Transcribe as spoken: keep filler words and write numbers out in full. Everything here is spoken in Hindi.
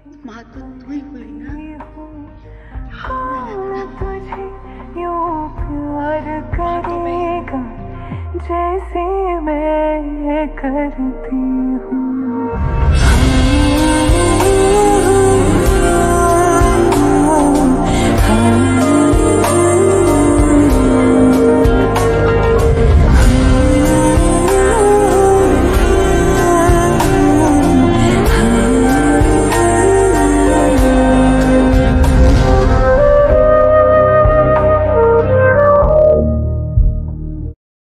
माँ तो तू ही हुई ना। हाँ, तुझे यूं प्यार करेगा जैसे मैं करती हूँ।